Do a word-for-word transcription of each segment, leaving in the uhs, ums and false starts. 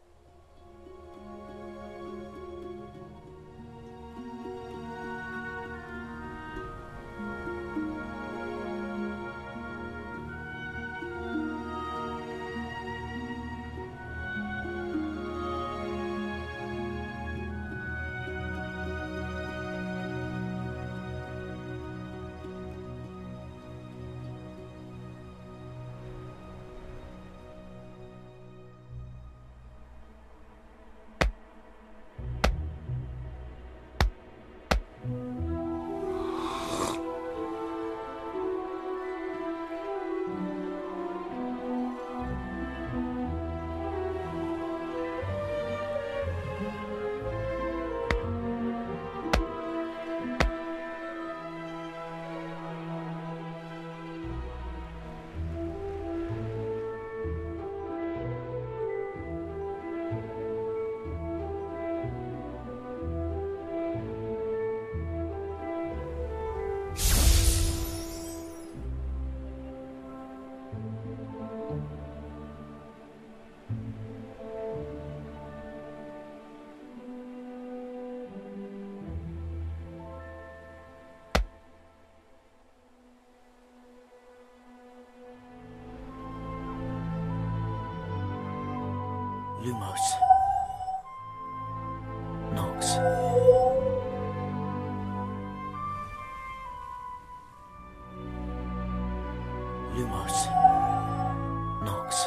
Lumos. Nox. Lumos. Nox.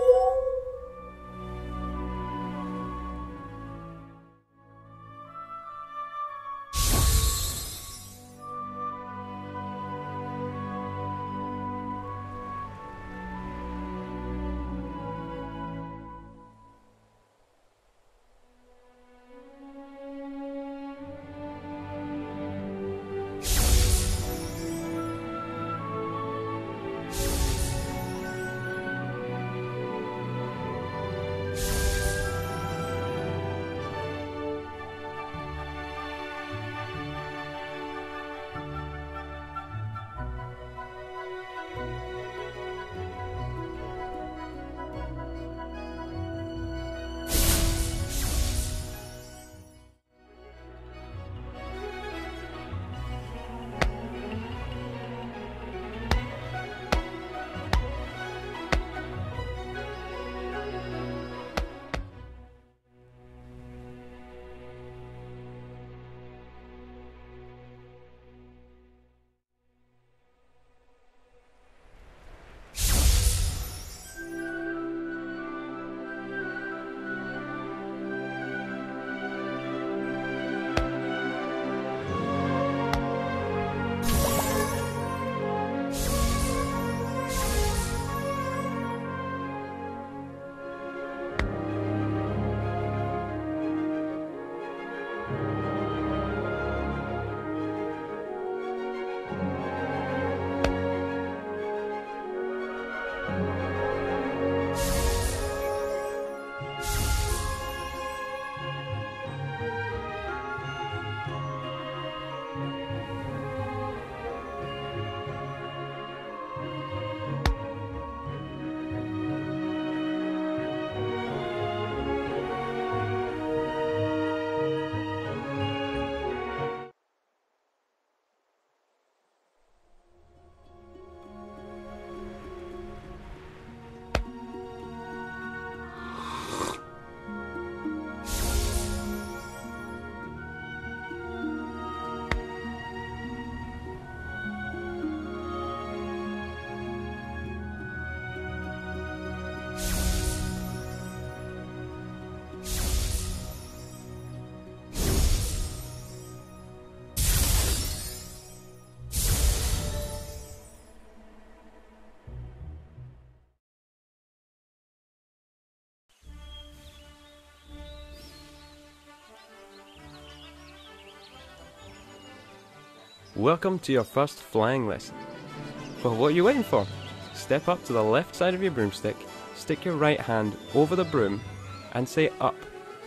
Welcome to your first flying lesson. Well, what are you waiting for? Step up to the left side of your broomstick, stick your right hand over the broom, and say up.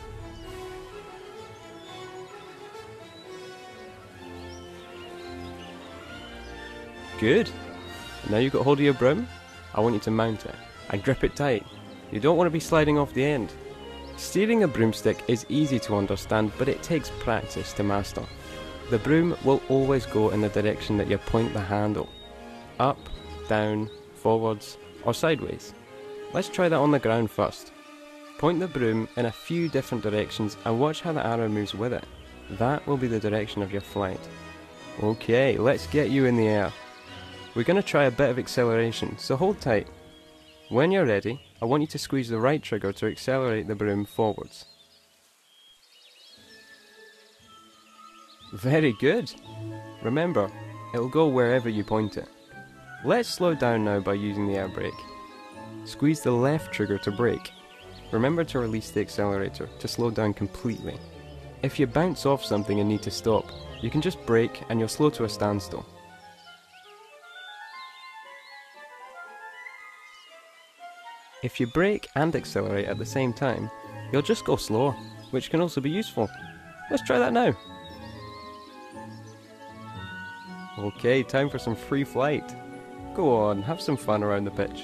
Good. Now you've got hold of your broom, I want you to mount it. And grip it tight. You don't want to be sliding off the end. Steering a broomstick is easy to understand, but it takes practice to master. The broom will always go in the direction that you point the handle. Up, down, forwards, or sideways. Let's try that on the ground first. Point the broom in a few different directions and watch how the arrow moves with it. That will be the direction of your flight. Okay, let's get you in the air. We're going to try a bit of acceleration, so hold tight. When you're ready, I want you to squeeze the right trigger to accelerate the broom forwards. Very good! Remember, it'll go wherever you point it. Let's slow down now by using the air brake. Squeeze the left trigger to brake. Remember to release the accelerator to slow down completely. If you bounce off something and need to stop, you can just brake and you'll slow to a standstill. If you brake and accelerate at the same time, you'll just go slower, which can also be useful. Let's try that now. Okay, time for some free flight. Go on, have some fun around the pitch.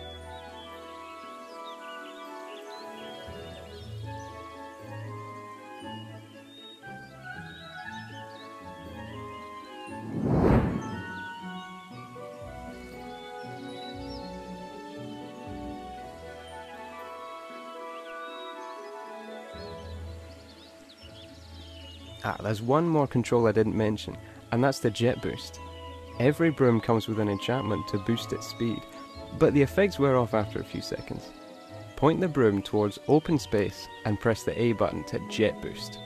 Ah, there's one more control I didn't mention, and that's the jet boost. Every broom comes with an enchantment to boost its speed, but the effects wear off after a few seconds. Point the broom towards open space and press the A button to jet boost.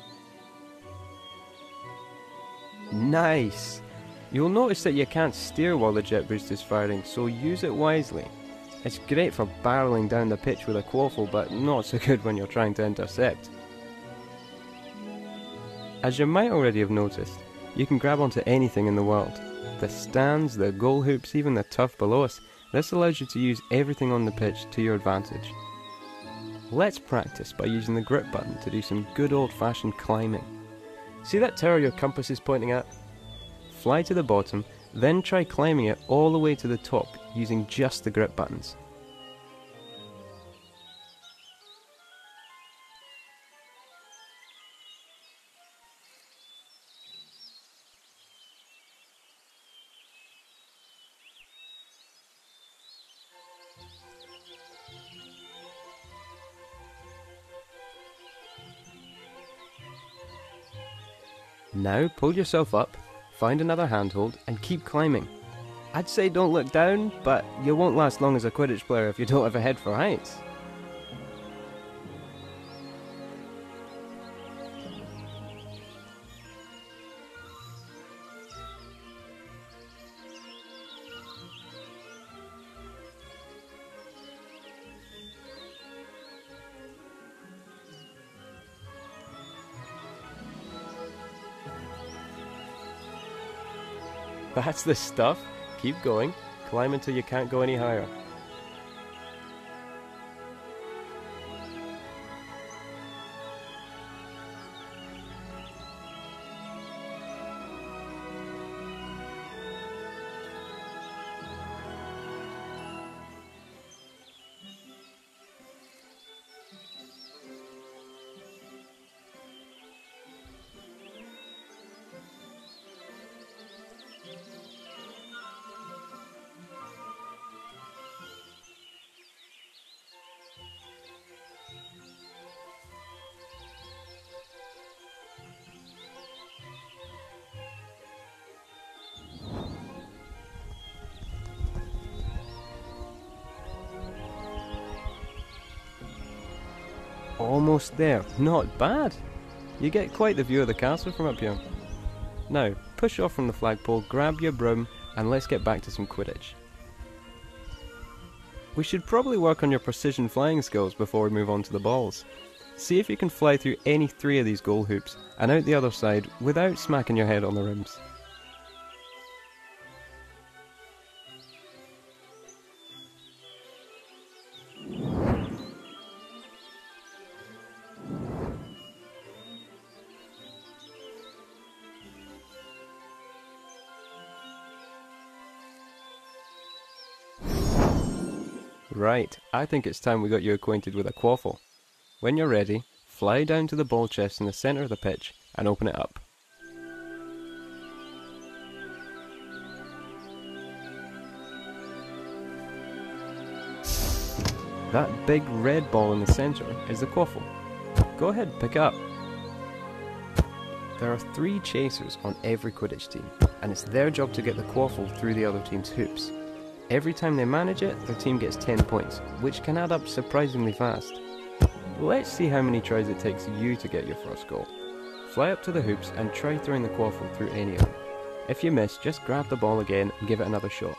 Nice! You'll notice that you can't steer while the jet boost is firing, so use it wisely. It's great for barreling down the pitch with a quaffle, but not so good when you're trying to intercept. As you might already have noticed, you can grab onto anything in the world. The stands, the goal hoops, even the turf below us. This allows you to use everything on the pitch to your advantage. Let's practice by using the grip button to do some good old-fashioned climbing. See that tower your compass is pointing at? Fly to the bottom, then try climbing it all the way to the top using just the grip buttons. Now pull yourself up, find another handhold and keep climbing. I'd say don't look down, but you won't last long as a Quidditch player if you don't have a head for heights. That's the stuff. Keep going. Climb until you can't go any higher. Almost there. Not bad. You get quite the view of the castle from up here. Now, push off from the flagpole, grab your broom, and let's get back to some Quidditch. We should probably work on your precision flying skills before we move on to the balls. See if you can fly through any three of these goal hoops and out the other side without smacking your head on the rims. Right, I think it's time we got you acquainted with a quaffle. When you're ready, fly down to the ball chest in the centre of the pitch and open it up. That big red ball in the centre is the quaffle. Go ahead, pick it up. There are three chasers on every Quidditch team, and it's their job to get the quaffle through the other team's hoops. Every time they manage it, their team gets ten points, which can add up surprisingly fast. Let's see how many tries it takes you to get your first goal. Fly up to the hoops and try throwing the quaffle through any of them. If you miss, just grab the ball again and give it another shot.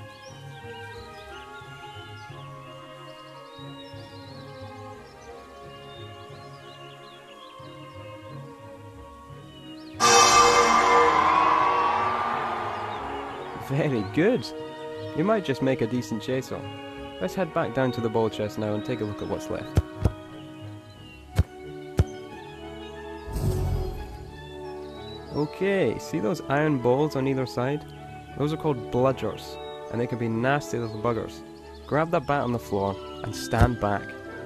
Very good! You might just make a decent chaser. Let's head back down to the ball chest now and take a look at what's left. Okay, see those iron balls on either side? Those are called bludgers, and they can be nasty little buggers. Grab that bat on the floor and stand back.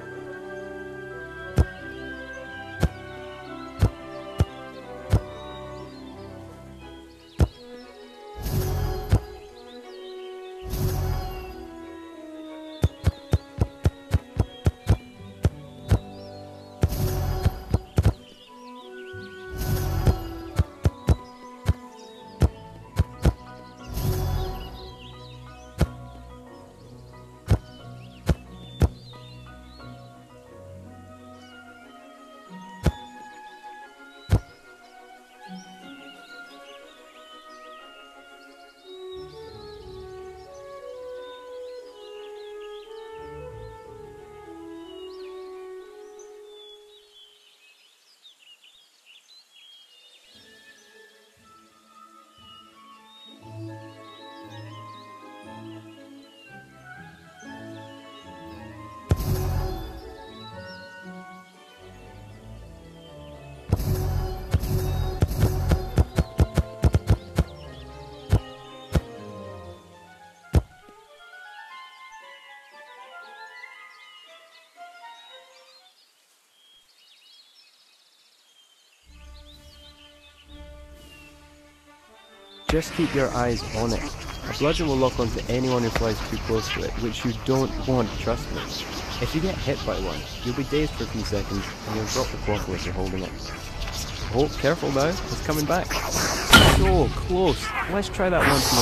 Just keep your eyes on it. A bludger will lock onto anyone who flies too close to it, which you don't want, trust me. If you get hit by one, you'll be dazed for a few seconds and you'll drop the quaffle if you're holding it. Oh, careful now, it's coming back. So close. Let's try that once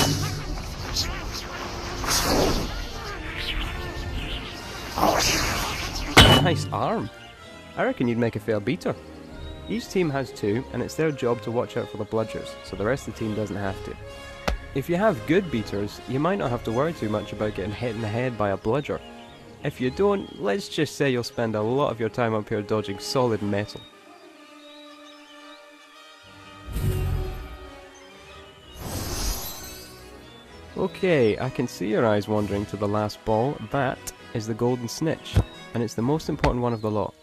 more. Nice arm. I reckon you'd make a fair beater. Each team has two, and it's their job to watch out for the bludgers, so the rest of the team doesn't have to. If you have good beaters, you might not have to worry too much about getting hit in the head by a bludger. If you don't, let's just say you'll spend a lot of your time up here dodging solid metal. Okay, I can see your eyes wandering to the last ball. That is the golden snitch, and it's the most important one of the lot.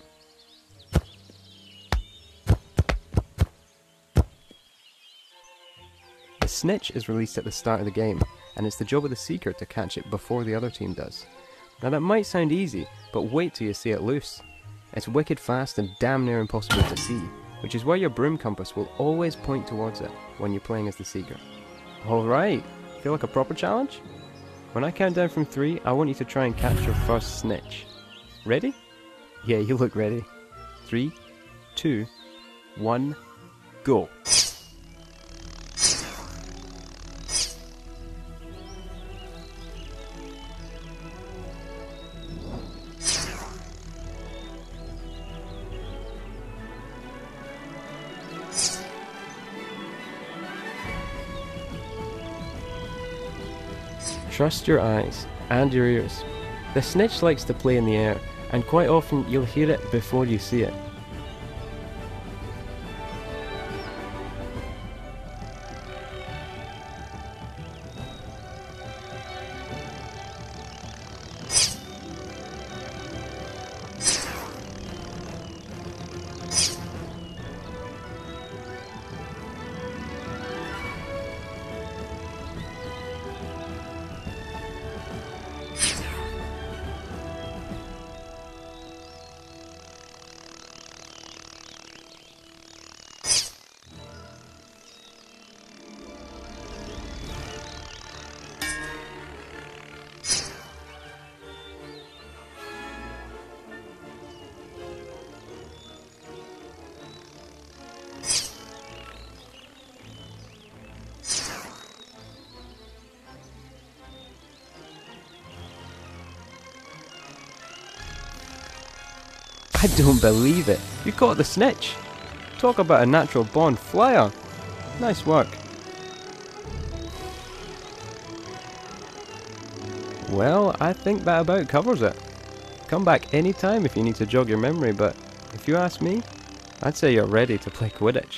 The snitch is released at the start of the game, and it's the job of the seeker to catch it before the other team does. Now that might sound easy, but wait till you see it loose. It's wicked fast and damn near impossible to see, which is why your broom compass will always point towards it when you're playing as the seeker. Alright, feel like a proper challenge? When I count down from three, I want you to try and catch your first snitch. Ready? Yeah, you look ready. Three, two, one, go. Trust your eyes and your ears. The snitch likes to play in the air, and quite often you'll hear it before you see it. I don't believe it. You caught the snitch. Talk about a natural born flyer. Nice work. Well, I think that about covers it. Come back anytime if you need to jog your memory, but if you ask me, I'd say you're ready to play Quidditch.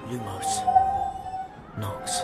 Lumos. Nox.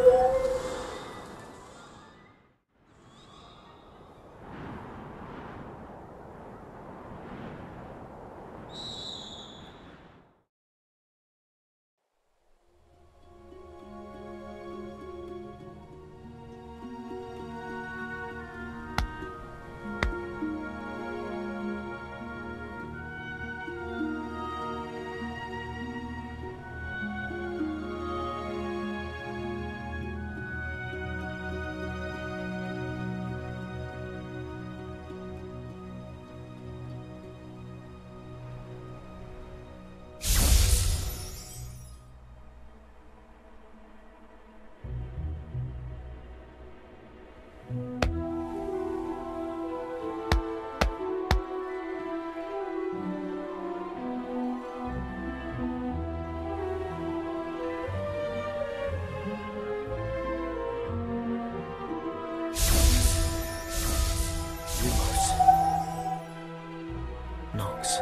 Nox.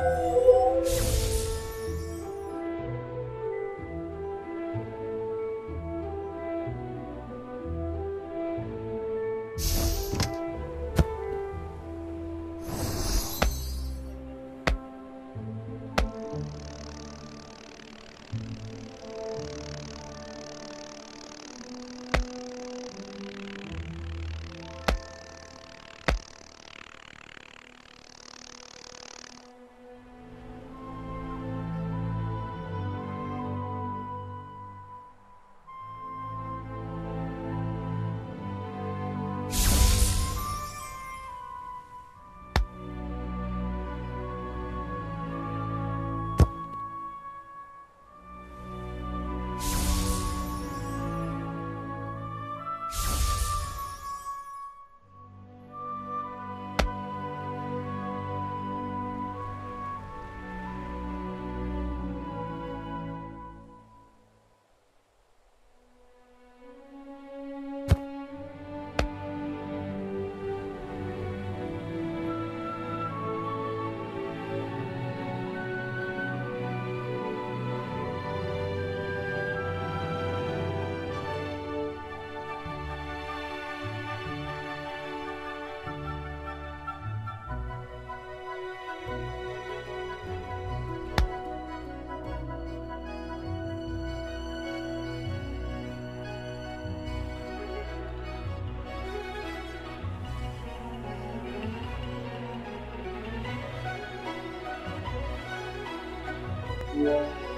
Yeah.